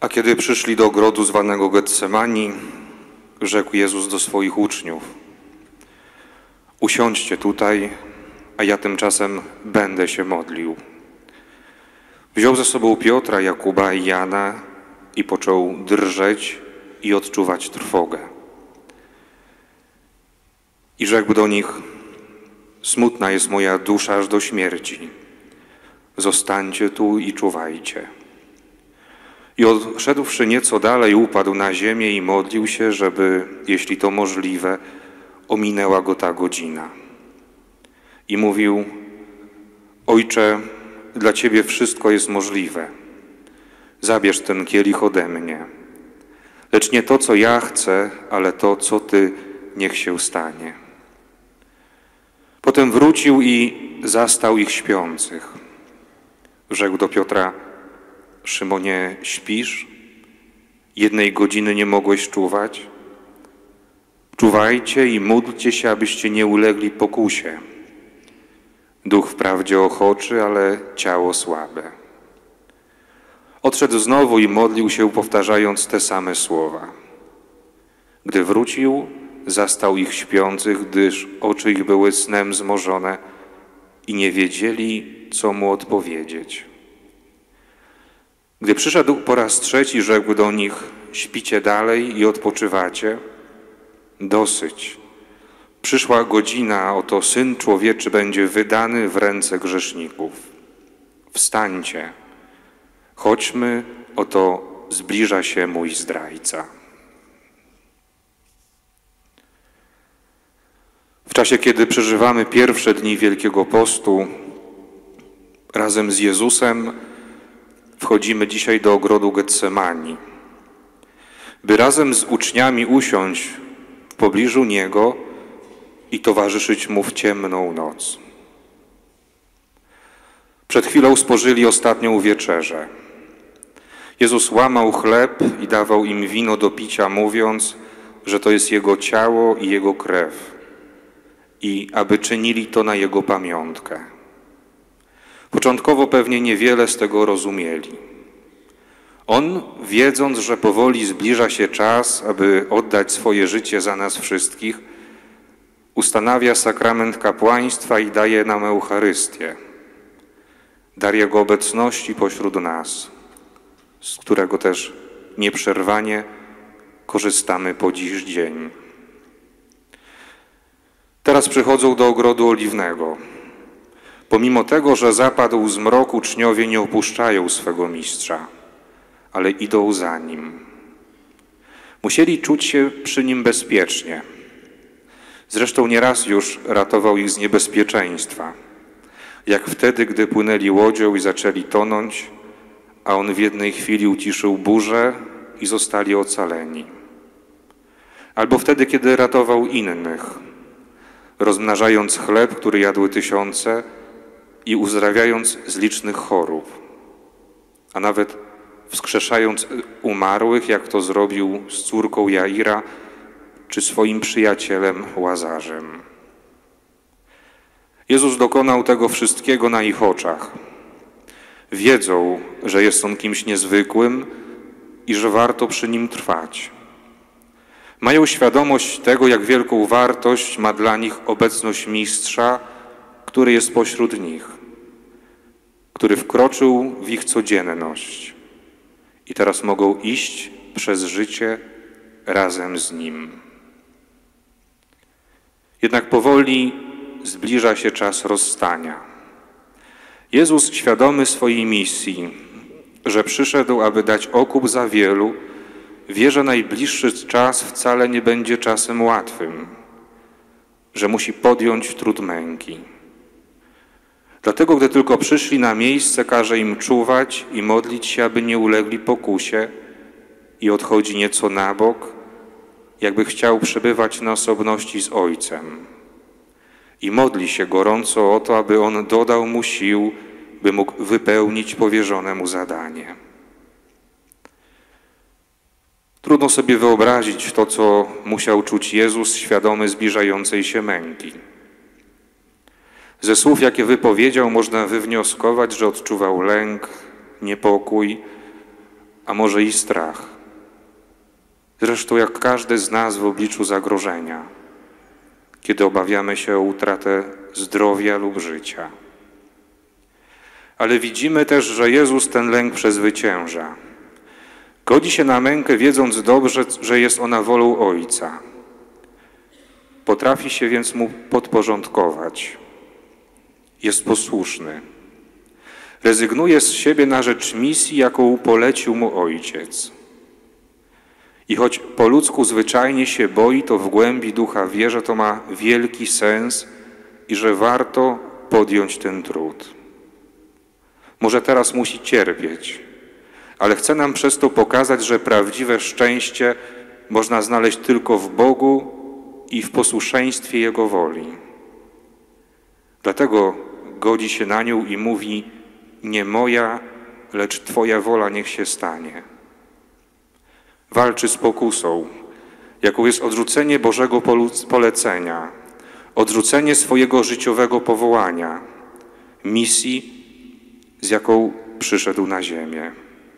A kiedy przyszli do ogrodu zwanego Getsemani, rzekł Jezus do swoich uczniów: usiądźcie tutaj, a ja tymczasem będę się modlił. Wziął ze sobą Piotra, Jakuba i Jana i począł drżeć i odczuwać trwogę. I rzekł do nich: smutna jest moja dusza aż do śmierci. Zostańcie tu i czuwajcie. I odszedłszy nieco dalej, upadł na ziemię i modlił się, żeby, jeśli to możliwe, ominęła go ta godzina. I mówił: Ojcze, dla Ciebie wszystko jest możliwe. Zabierz ten kielich ode mnie. Lecz nie to, co ja chcę, ale to, co Ty, niech się stanie. Potem wrócił i zastał ich śpiących. Rzekł do Piotra: Szymonie, śpisz? 1 godziny nie mogłeś czuwać? Czuwajcie i módlcie się, abyście nie ulegli pokusie. Duch wprawdzie ochoczy, ale ciało słabe. Odszedł znowu i modlił się, powtarzając te same słowa. Gdy wrócił, zastał ich śpiących, gdyż oczy ich były snem zmorzone i nie wiedzieli, co mu odpowiedzieć. Gdy przyszedł po raz trzeci, rzekł do nich: śpicie dalej i odpoczywacie? Dosyć. Przyszła godzina, oto Syn Człowieczy będzie wydany w ręce grzeszników. Wstańcie, chodźmy, oto zbliża się mój zdrajca. W czasie, kiedy przeżywamy pierwsze dni Wielkiego Postu, razem z Jezusem wchodzimy dzisiaj do ogrodu Getsemani, by razem z uczniami usiąść w pobliżu Niego i towarzyszyć Mu w ciemną noc. Przed chwilą spożyli ostatnią wieczerzę. Jezus łamał chleb i dawał im wino do picia, mówiąc, że to jest Jego ciało i Jego krew i aby czynili to na Jego pamiątkę. Początkowo pewnie niewiele z tego rozumieli. On, wiedząc, że powoli zbliża się czas, aby oddać swoje życie za nas wszystkich, ustanawia sakrament kapłaństwa i daje nam Eucharystię, dar Jego obecności pośród nas, z którego też nieprzerwanie korzystamy po dziś dzień. Teraz przychodzą do ogrodu oliwnego. Pomimo tego, że zapadł zmrok, uczniowie nie opuszczają swego mistrza, ale idą za nim. Musieli czuć się przy nim bezpiecznie. Zresztą nieraz już ratował ich z niebezpieczeństwa, jak wtedy, gdy płynęli łodzią i zaczęli tonąć, a on w jednej chwili uciszył burzę i zostali ocaleni. Albo wtedy, kiedy ratował innych, rozmnażając chleb, który jadły tysiące i uzdrawiając z licznych chorób, a nawet wskrzeszając umarłych, jak to zrobił z córką Jaira czy swoim przyjacielem Łazarzem. Jezus dokonał tego wszystkiego na ich oczach. Wiedzą, że jest On kimś niezwykłym i że warto przy Nim trwać. Mają świadomość tego, jak wielką wartość ma dla nich obecność Mistrza, który jest pośród nich, który wkroczył w ich codzienność i teraz mogą iść przez życie razem z Nim. Jednak powoli zbliża się czas rozstania. Jezus, świadomy swojej misji, że przyszedł, aby dać okup za wielu, wie, że najbliższy czas wcale nie będzie czasem łatwym, że musi podjąć trud męki. Dlatego, gdy tylko przyszli na miejsce, każe im czuwać i modlić się, aby nie ulegli pokusie, i odchodzi nieco na bok, jakby chciał przebywać na osobności z Ojcem. I modli się gorąco o to, aby On dodał mu sił, by mógł wypełnić powierzone mu zadanie. Trudno sobie wyobrazić to, co musiał czuć Jezus, świadomy zbliżającej się męki. Ze słów, jakie wypowiedział, można wywnioskować, że odczuwał lęk, niepokój, a może i strach. Zresztą jak każdy z nas w obliczu zagrożenia, kiedy obawiamy się o utratę zdrowia lub życia. Ale widzimy też, że Jezus ten lęk przezwycięża. Godzi się na mękę, wiedząc dobrze, że jest ona wolą Ojca. Potrafi się więc Mu podporządkować. Jest posłuszny. Rezygnuje z siebie na rzecz misji, jaką polecił Mu Ojciec. I choć po ludzku zwyczajnie się boi, to w głębi ducha wie, że to ma wielki sens i że warto podjąć ten trud. Może teraz musi cierpieć, ale chce nam przez to pokazać, że prawdziwe szczęście można znaleźć tylko w Bogu i w posłuszeństwie Jego woli. Dlatego godzi się na nią i mówi: nie moja, lecz Twoja wola niech się stanie. Walczy z pokusą, jaką jest odrzucenie Bożego polecenia, odrzucenie swojego życiowego powołania, misji, z jaką przyszedł na ziemię.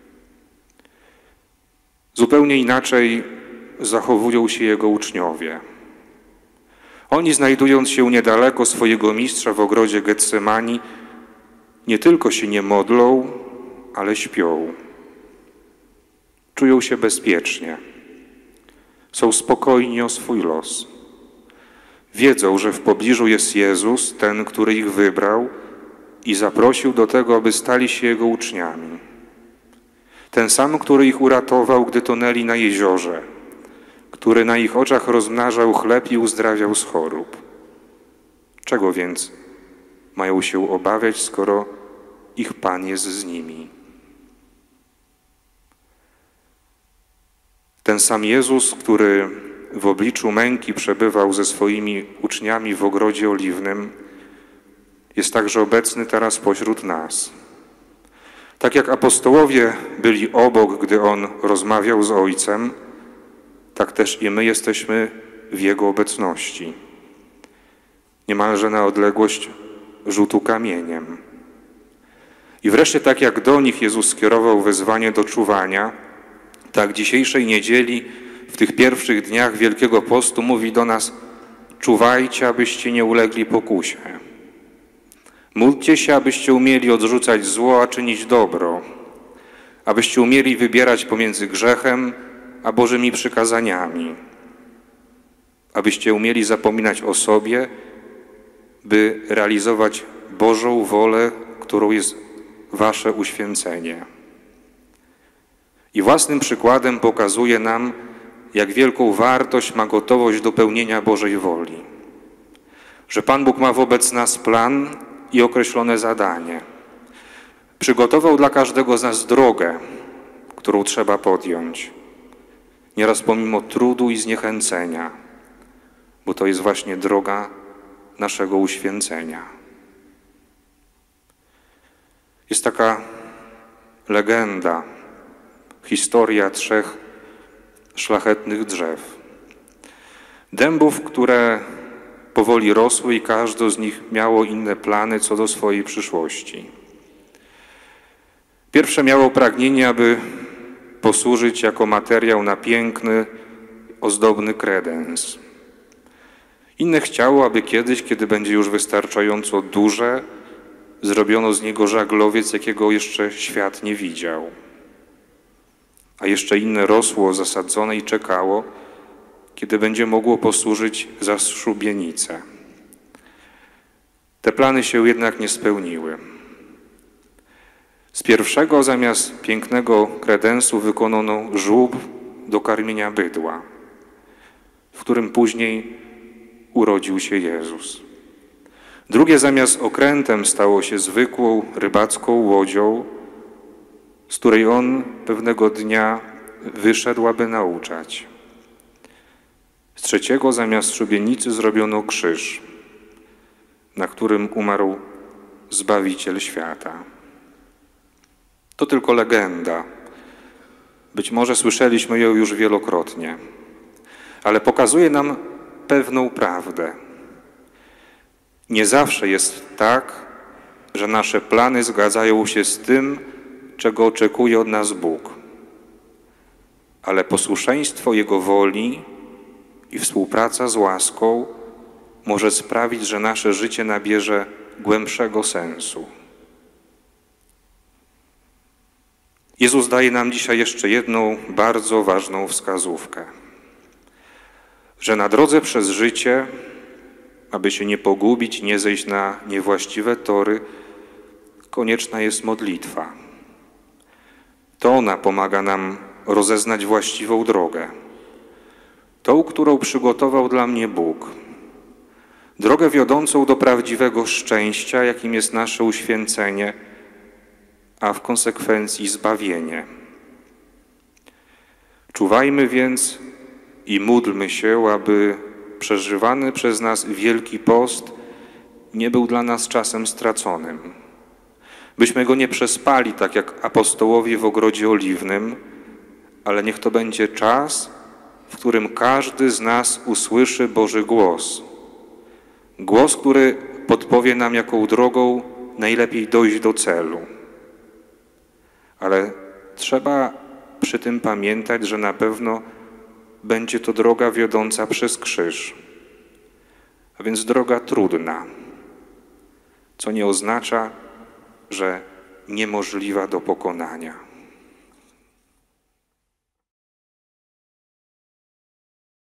Zupełnie inaczej zachowują się Jego uczniowie. Oni, znajdując się niedaleko swojego mistrza w ogrodzie Getsemani, nie tylko się nie modlą, ale śpią. Czują się bezpiecznie. Są spokojni o swój los. Wiedzą, że w pobliżu jest Jezus, ten, który ich wybrał i zaprosił do tego, aby stali się Jego uczniami. Ten sam, który ich uratował, gdy tonęli na jeziorze, który na ich oczach rozmnażał chleb i uzdrawiał z chorób. Czego więc mają się obawiać, skoro ich Pan jest z nimi? Ten sam Jezus, który w obliczu męki przebywał ze swoimi uczniami w ogrodzie oliwnym, jest także obecny teraz pośród nas. Tak jak apostołowie byli obok, gdy On rozmawiał z Ojcem, tak też i my jesteśmy w Jego obecności. Niemalże na odległość rzutu kamieniem. I wreszcie tak jak do nich Jezus skierował wezwanie do czuwania, tak dzisiejszej niedzieli, w tych pierwszych dniach Wielkiego Postu mówi do nas: czuwajcie, abyście nie ulegli pokusie. Módlcie się, abyście umieli odrzucać zło, a czynić dobro, abyście umieli wybierać pomiędzy grzechem a Bożymi przykazaniami, abyście umieli zapominać o sobie, by realizować Bożą wolę, którą jest wasze uświęcenie. I własnym przykładem pokazuje nam, jak wielką wartość ma gotowość do pełnienia Bożej woli. Że Pan Bóg ma wobec nas plan i określone zadanie. Przygotował dla każdego z nas drogę, którą trzeba podjąć. Nieraz pomimo trudu i zniechęcenia, bo to jest właśnie droga naszego uświęcenia. Jest taka legenda, historia 3 szlachetnych drzew. Dębów, które powoli rosły i każde z nich miało inne plany co do swojej przyszłości. Pierwsze miało pragnienie, aby posłużyć jako materiał na piękny, ozdobny kredens. Inne chciało, aby kiedyś, kiedy będzie już wystarczająco duże, zrobiono z niego żaglowiec, jakiego jeszcze świat nie widział. A jeszcze inne rosło zasadzone i czekało, kiedy będzie mogło posłużyć za szubienicę. Te plany się jednak nie spełniły. Z pierwszego zamiast pięknego kredensu wykonano żłób do karmienia bydła, w którym później urodził się Jezus. Drugie zamiast okrętem stało się zwykłą rybacką łodzią, z której On pewnego dnia wyszedł, aby nauczać. Z trzeciego zamiast szubienicy zrobiono krzyż, na którym umarł Zbawiciel świata. To tylko legenda. Być może słyszeliśmy ją już wielokrotnie, ale pokazuje nam pewną prawdę. Nie zawsze jest tak, że nasze plany zgadzają się z tym, czego oczekuje od nas Bóg. ale posłuszeństwo Jego woli i współpraca z łaską może sprawić, że nasze życie nabierze głębszego sensu. Jezus daje nam dzisiaj jeszcze jedną bardzo ważną wskazówkę, że na drodze przez życie, aby się nie pogubić, nie zejść na niewłaściwe tory, konieczna jest modlitwa. To ona pomaga nam rozeznać właściwą drogę, tą, którą przygotował dla mnie Bóg, drogę wiodącą do prawdziwego szczęścia, jakim jest nasze uświęcenie, a w konsekwencji zbawienie. Czuwajmy więc i módlmy się, aby przeżywany przez nas Wielki Post nie był dla nas czasem straconym. Byśmy go nie przespali, tak jak apostołowie w Ogrodzie Oliwnym, ale niech to będzie czas, w którym każdy z nas usłyszy Boży głos. Głos, który podpowie nam, jaką drogą najlepiej dojść do celu. Ale trzeba przy tym pamiętać, że na pewno będzie to droga wiodąca przez krzyż, a więc droga trudna, co nie oznacza, że niemożliwa do pokonania.